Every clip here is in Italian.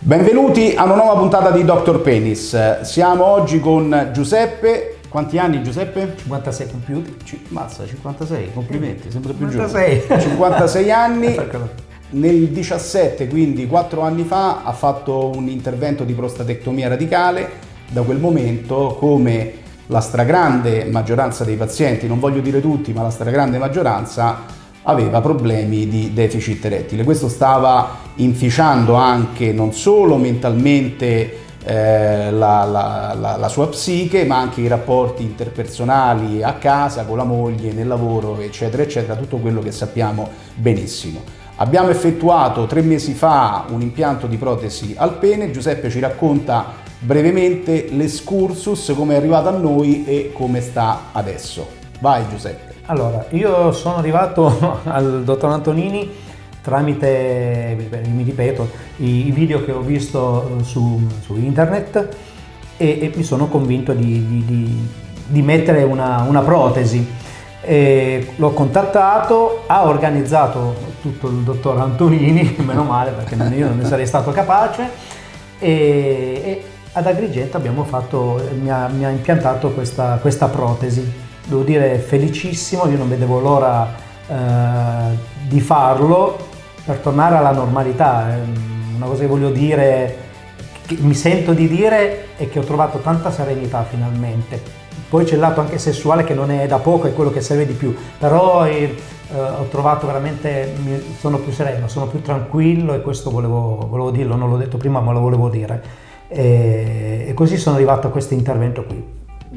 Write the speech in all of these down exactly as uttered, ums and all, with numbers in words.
Benvenuti a una nuova puntata di doctor Penis. Siamo oggi con Giuseppe. Quanti anni Giuseppe? cinquantasei compiuti. C- mazza, cinquantasei, complimenti, sempre più cinquantasei. giovane. cinquantasei anni. Nel diciassette, quindi quattro anni fa, ha fatto un intervento di prostatectomia radicale. Da quel momento, come la stragrande maggioranza dei pazienti, non voglio dire tutti, ma la stragrande maggioranza, aveva problemi di deficit erettile. Questo stava inficiando anche non solo mentalmente eh, la, la, la, la sua psiche, ma anche i rapporti interpersonali a casa, con la moglie, nel lavoro, eccetera, eccetera, tutto quello che sappiamo benissimo. Abbiamo effettuato tre mesi fa un impianto di protesi al pene. Giuseppe ci racconta brevemente l'escursus, come è arrivato a noi e come sta adesso. Vai Giuseppe. Allora, io sono arrivato al dottor Antonini tramite, mi ripeto, i, i video che ho visto su, su internet e, e mi sono convinto di, di, di, di mettere una, una protesi. E l'ho contattato, ha organizzato tutto il dottor Antonini, meno male perché io non ne sarei stato capace, e, e ad Agrigento abbiamo fatto, mi ha, mi ha impiantato questa, questa protesi. Devo dire felicissimo, io non vedevo l'ora eh, di farlo per tornare alla normalità. Una cosa che voglio dire, che mi sento di dire, è che ho trovato tanta serenità finalmente. Poi c'è il lato anche sessuale che non è da poco, è quello che serve di più, però eh, ho trovato veramente, sono più sereno, sono più tranquillo e questo volevo, volevo dirlo, non l'ho detto prima ma lo volevo dire. E, e così sono arrivato a questo intervento qui.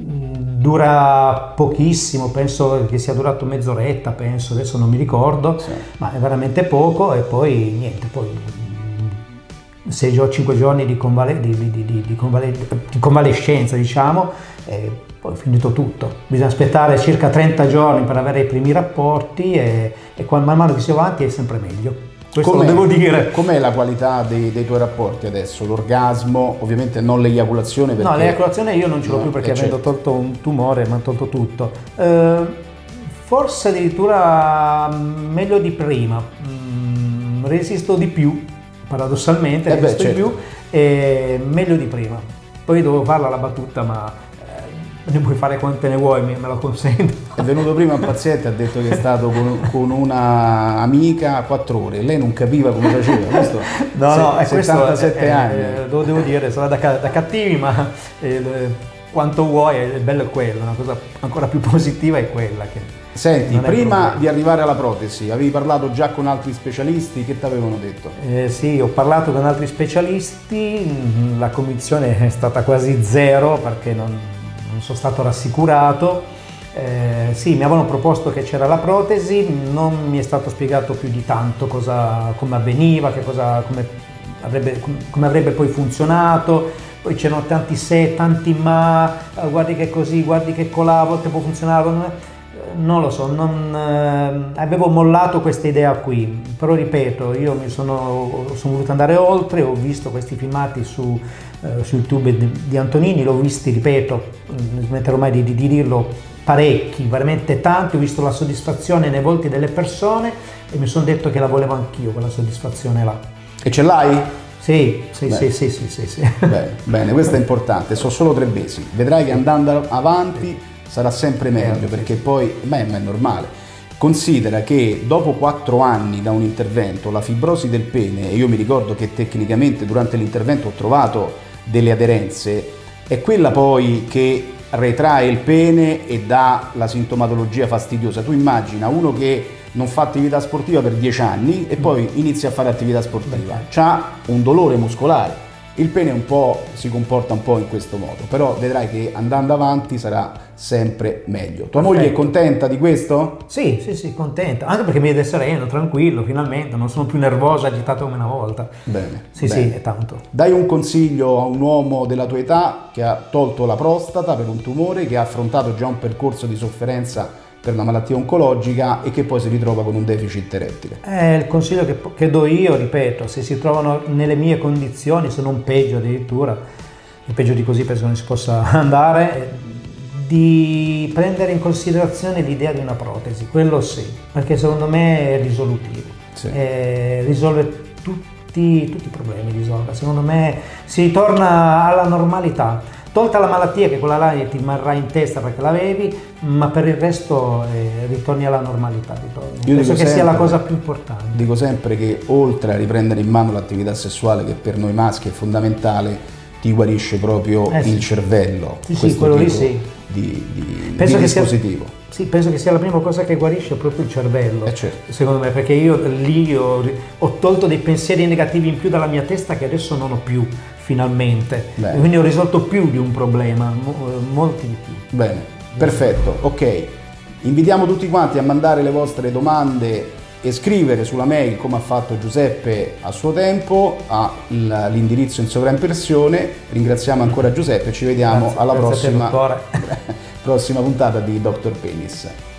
Dura pochissimo, penso che sia durato mezz'oretta, penso, adesso non mi ricordo, sì. Ma è veramente poco e poi niente, poi sei o cinque giorni di, convale, di, di, di, di, convale, di convalescenza, diciamo, e poi è finito tutto. Bisogna aspettare circa trenta giorni per avere i primi rapporti e, e man mano che si va avanti è sempre meglio. Questo com'è, lo devo dire. Com'è la qualità dei, dei tuoi rapporti adesso? L'orgasmo, ovviamente non l'eiaculazione perché... No, l'eiaculazione io non ce l'ho no, più perché certo. avendo tolto un tumore mi hanno tolto tutto. Eh, forse addirittura meglio di prima, mm, resisto di più, paradossalmente, eh resisto beh, di certo. più, e meglio di prima. Poi devo farla la battuta, ma ne puoi fare quante ne vuoi, me la consento. È venuto prima un paziente, ha detto che è stato con, con una amica quattro ore, lei non capiva come faceva, questo no, no, è settantasette questo, è, anni. È, lo devo dire, sarà da, da cattivi, ma eh, quanto vuoi, il bello è quello, una cosa ancora più positiva è quella che... Senti, prima di arrivare alla protesi, avevi parlato già con altri specialisti, che ti avevano detto? Eh, sì, ho parlato con altri specialisti, la convinzione è stata quasi zero perché non... non sono stato rassicurato, eh, sì, mi avevano proposto che c'era la protesi, non mi è stato spiegato più di tanto cosa, come avveniva, che cosa, come, avrebbe, come avrebbe poi funzionato, poi c'erano tanti se, tanti ma, guardi che così, guardi che colà, a volte può funzionare, non, non lo so, non, eh, avevo mollato questa idea qui, però ripeto, io mi sono, sono voluto andare oltre, ho visto questi filmati su, eh, su YouTube di, di Antonini, l'ho visti, ripeto, non smetterò mai di, di, di dirlo, parecchi, veramente tanti, ho visto la soddisfazione nei volti delle persone e mi sono detto che la volevo anch'io, quella soddisfazione là. E ce l'hai? Sì, sì, sì, sì, sì, sì, sì. Bene, bene, questo è importante, sono solo tre mesi, vedrai che andando avanti sarà sempre meglio, perché poi, beh, ma è normale. Considera che dopo quattro anni da un intervento, la fibrosi del pene, e io mi ricordo che tecnicamente durante l'intervento ho trovato delle aderenze, è quella poi che retrae il pene e dà la sintomatologia fastidiosa. Tu immagina uno che non fa attività sportiva per dieci anni e poi inizia a fare attività sportiva, c'ha un dolore muscolare. Il pene un po' si comporta un po' in questo modo, però vedrai che andando avanti sarà sempre meglio. Tua Perfetto. Moglie è contenta di questo? Sì, sì, sì, contenta, anche perché mi vede sereno, tranquillo, finalmente, non sono più nervosa, agitata come una volta. Bene. Sì, bene. sì, è tanto. Dai un consiglio a un uomo della tua età che ha tolto la prostata per un tumore, che ha affrontato già un percorso di sofferenza per una malattia oncologica e che poi si ritrova con un deficit erettile. Eh, il consiglio che, che do io, ripeto, se si trovano nelle mie condizioni, se non peggio addirittura, e peggio di così penso non si possa andare, di prendere in considerazione l'idea di una protesi, quello sì, perché secondo me è risolutivo, sì. eh, risolve tutti tutti, tutti i problemi risolve. Secondo me si ritorna alla normalità. Tolta la malattia, che quella là ti rimarrà in testa perché l'avevi, ma per il resto eh, ritorni alla normalità. Ritorni. Io Penso che sempre, sia la cosa più importante. Dico sempre che oltre a riprendere in mano l'attività sessuale, che per noi maschi è fondamentale, ti guarisce proprio eh sì. il cervello. Sì, sì, quello lì sì. Di, di, penso di che dispositivo. Sia, sì, penso che sia la prima cosa che guarisce proprio il cervello. Eh certo. Secondo me, perché io lì ho, ho tolto dei pensieri negativi in più dalla mia testa che adesso non ho più. Finalmente, Bene. E quindi ho risolto più di un problema, mo, molti di più. Bene, perfetto, ok. Invitiamo tutti quanti a mandare le vostre domande e scrivere sulla mail, come ha fatto Giuseppe a suo tempo, all'indirizzo in sovraimpressione. Ringraziamo ancora Giuseppe e ci vediamo Grazie, alla grazie prossima, a te, prossima puntata di Doctor Penis.